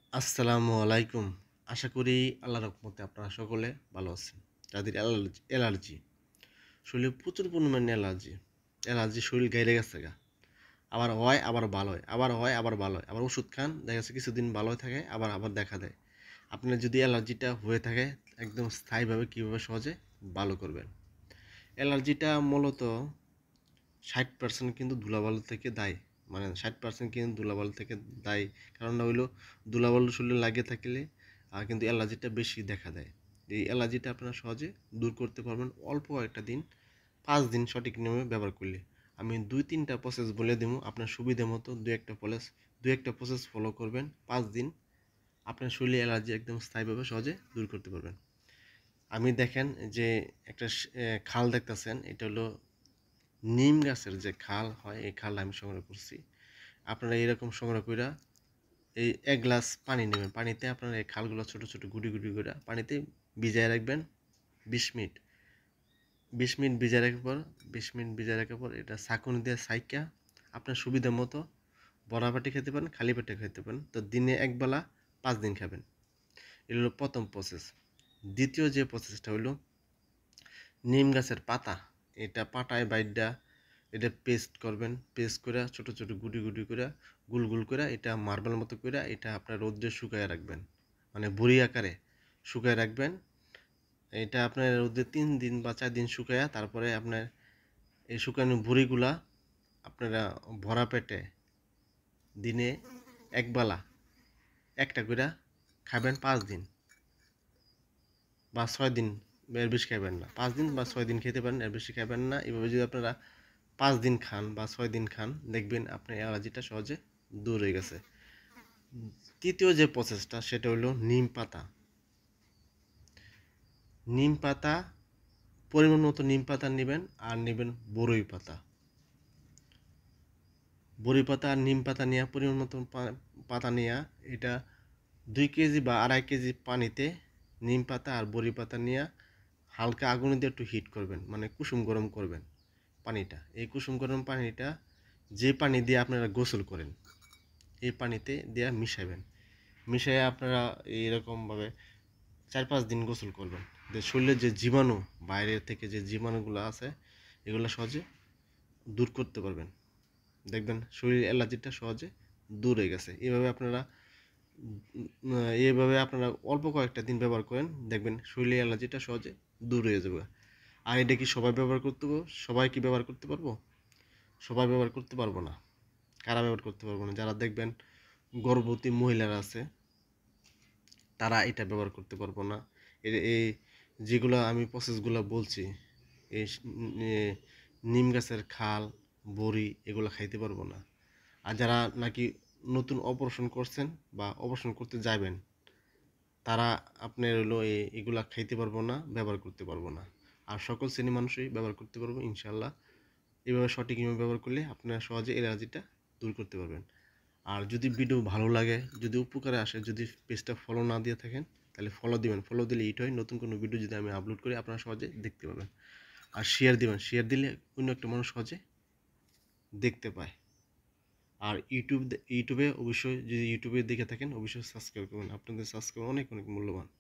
আসসালামু আলাইকুম। আশা করি আল্লাহর রহমতে আপনারা সকলে ভালো আছেন। যাদের অ্যালার্জি শরীরে প্রচুর পরিমাণে অ্যালার্জি শরীর গাইরে গেছে গা। আবার হয় আবার ভালো হয়, আবার হয় আবার ভালো হয়। আবার ওষুধ খান, দেখা যাচ্ছে কিছুদিন ভালো থাকে, আবার আবার দেখা দেয়। আপনার যদি অ্যালার্জিটা হয়ে থাকে একদম স্থায়ীভাবে কীভাবে সহজে ভালো করবেন। অ্যালার্জিটা মূলত 60% কিন্তু ধুলাবালু থেকে দায়ী। মানে 60% কিন্তু ধুলাবালু থেকে দায়ী। কারণটা হইলো ধুলাবালু শরীরে লাগিয়ে থাকলে কিন্তু অ্যালার্জিটা বেশি দেখা দেয়। এই অ্যালার্জিটা আপনারা সহজে দূর করতে পারবেন অল্প কয়েকটা দিন, 5 দিন সঠিক নিয়মে ব্যবহার করলে। আমি 2-3টা প্রসেস বলে দেবো, আপনার সুবিধা মতো 2-1টা প্রসেস ফলো করবেন, 5 দিন আপনার শরীরে অ্যালার্জি একদম স্থায়ীভাবে সহজে দূর করতে পারবেন। আমি দেখেন যে একটা খাল দেখতেছেন, এটা হলো নিম গাছের যে খাল হয়, এই খাল আমি সংগ্রহ করছি। আপনারা এরকম সংগ্রহ কইরা এই 1 গ্লাস পানি নেবেন। পানিতে আপনারা এই খালগুলো ছোট ছোট গুঁড়ি গুঁড়ি করে পানিতে ভিজায় রাখবেন 20 মিনিট। 20 মিনিট ভিজায় রাখার পর 20 মিনিট ভিজায় রাখার পর এটা ছাঁকুনি দিয়ে ছাইকা আপনার সুবিধা মতো ভরা পেটে খেতে পারেন, খালি পেটে খেতে পারেন। তো দিনে একবেলা 5 দিন খাবেন। এটা হলো প্রথম প্রসেস। দ্বিতীয় যে প্রসেসটা হলো নিম গাছের পাতা। এটা পাটায় বাইডা এটা পেস্ট করবেন, পেস্ট করে ছোট ছোট গুটি গুটি করে গুল গুল করে এটা মার্বেল মতো করে এটা আপনার রোদ্রে শুকায় রাখবেন, মানে বড়ি আকারে শুকায় রাখবেন। এটা আপনার রোদ্রে 3 দিন বা 4 দিন শুকায়া তারপরে আপনার এই শুকানো বড়িগুলা আপনারা ভরা পেটে দিনে একবেলা একটা করে খাবেন 5 দিন বা 6 দিন। এর বেশি খাবেন না, 5 দিন বা 6 দিন খেতে পারেন, এর বেশি খাবেন না। এভাবে যদি আপনারা 5 দিন খান বা 6 দিন খান, দেখবেন আপনার অ্যালার্জিটা সহজে দূর হয়ে গেছে। তৃতীয় যে প্রসেসটা সেটা হলো নিম পাতা। নিম পাতা পরিমাণ মতো নিম পাতা নেবেন, আর নেবেন বড়ই পাতা। বড়ি পাতা আর নিম পাতা নেওয়া পরিমাণ মতো পাতা নেওয়া, এটা 2 কেজি বা 2.5 কেজি পানিতে নিম পাতা আর বড়ি পাতা নিয়ে হালকা আগুনে দিয়ে একটু হিট করবেন, মানে কুসুম গরম করবেন পানিটা। এই কুসুম গরম পানিটা যে পানি দিয়ে আপনারা গোসল করেন এই পানিতে দিয়ে মিশাবেন। মিশিয়ে আপনারা এইরকমভাবে 4-5 দিন গোসল করবেন। যে শরীরের যে জীবাণু, বাইরের থেকে যে জীবাণুগুলো আছে এগুলো সহজে দূর করতে পারবেন। দেখবেন শরীরের অ্যালার্জিটা সহজে দূর হয়ে গেছে। এইভাবে আপনারা অল্প কয়েকটা দিন ব্যবহার করেন, দেখবেন শরীরের অ্যালার্জিটা সহজে দূর হয়ে যাবে। আর এটা কি সবাই ব্যবহার করতে পারবো? সবাই কি ব্যবহার করতে পারবো? সবাই ব্যবহার করতে পারবো না। কারা ব্যবহার করতে পারবো না? যারা দেখবেন গর্ভবতী মহিলারা আছে তারা এটা ব্যবহার করতে পারবো না। এই যেগুলো আমি প্রসেসগুলো বলছি, এই নিম গাছের খাল, বড়ি এগুলো খাইতে পারবো না। আর যারা নাকি নতুন অপারেশন করছেন বা অপারেশন করতে যাবেন তারা আপনার হলো এগুলা খাইতে পারবো না, ব্যবহার করতে পারবো না। আর সকল শ্রেণীর মানুষই ব্যবহার করতে পারবো ইনশাল্লাহ। এভাবে সঠিক নিয়মে ব্যবহার করলে আপনারা সহজে অ্যালার্জিটা দূর করতে পারবেন। আর যদি ভিডিও ভালো লাগে, যদি উপকারে আসে, যদি পেজটা ফলো না দিয়ে থাকেন তাহলে ফলো দিবেন। ফলো দিলে এইটা হয় নতুন কোনো ভিডিও যদি আমি আপলোড করি আপনারা সহজে দেখতে পাবেন। আর শেয়ার দিবেন, শেয়ার দিলে অন্য একটা মানুষ সহজে দেখতে পায়। আর ইউটিউবে অবশ্যই যদি ইউটিউবে দেখে থাকেন অবশ্যই সাবস্ক্রাইব করবেন। আপনাদের সাবস্ক্রাইব অনেক অনেক মূল্যবান।